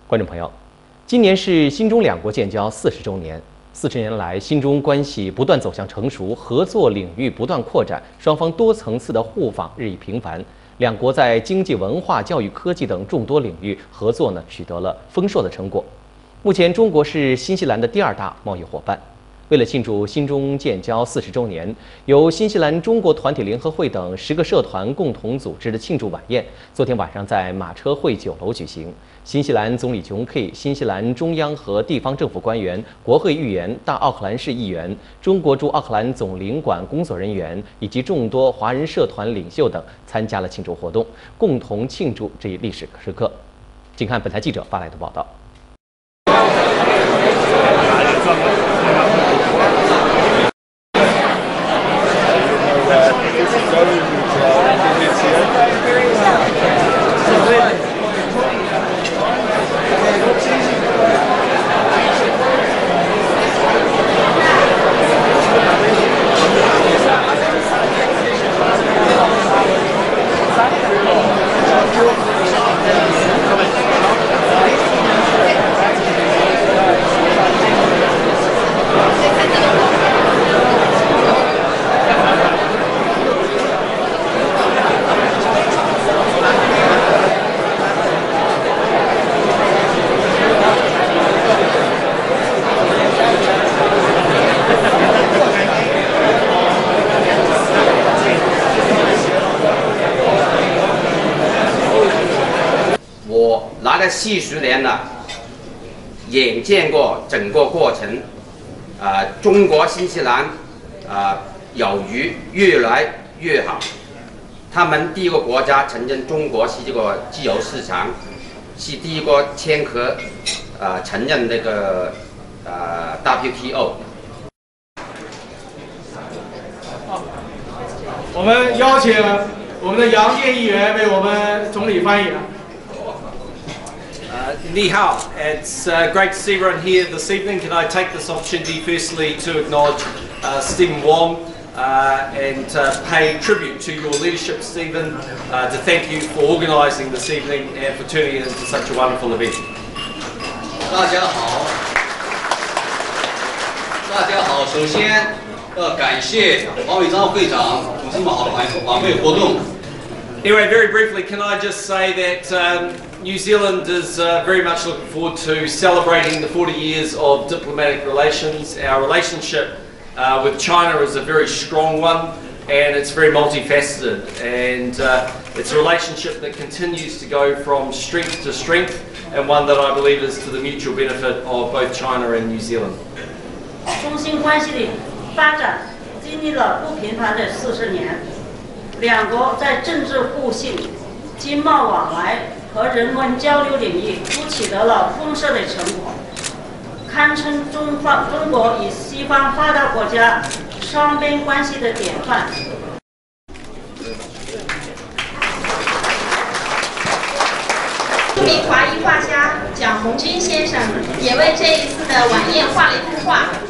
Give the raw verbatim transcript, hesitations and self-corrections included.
观众朋友，今年是新中两国建交四十周年。四十年来，新中关系不断走向成熟，合作领域不断扩展，双方多层次的互访日益频繁。两国在经济、文化、教育、科技等众多领域合作呢，取得了丰硕的成果。目前，中国是新西兰的第二大贸易伙伴。为了庆祝新中建交四十周年，由新西兰中国团体联合会等十个社团共同组织的庆祝晚宴，昨天晚上在马车会酒楼举行。新西兰总理琼 K、新西兰中央和地方政府官员、国会议员、大奥克兰市议员、中国驻奥克兰总领馆工作人员以及众多华人社团领袖等参加了庆祝活动，共同庆祝这一历史时刻。请看本台记者发来的报道。 来了四十年了，眼见过整个过程，啊、呃，中国新西兰啊、呃、友谊越来越好。他们第一个国家承认中国是这个自由市场，是第一个签合啊、呃、承认那个呃 W T O。 我们邀请我们的杨健议员为我们总理翻译。 Uh, Ni hao. It's uh, great to see everyone here this evening. Can I take this opportunity firstly to acknowledge uh, Stephen Wong uh, and uh, pay tribute to your leadership, Stephen, uh, to thank you for organising this evening and for turning it into such a wonderful event. 大家好，大家好。首先要感谢王伟章会长主持这么好的晚晚会活动。 Anyway, very briefly, can I just say that um, New Zealand is uh, very much looking forward to celebrating the forty years of diplomatic relations. Our relationship uh, with China is a very strong one, and it's very multifaceted. And uh, it's a relationship that continues to go from strength to strength, and one that I believe is to the mutual benefit of both China and New Zealand. 中新关系的发展经历了不平凡的四十年。 两国在政治互信、经贸往来和人文交流领域都取得了丰硕的成果，堪称中方中国与西方发达国家双边关系的典范。 著名华裔画家蒋红军先生也为这一次的晚宴画了一幅画。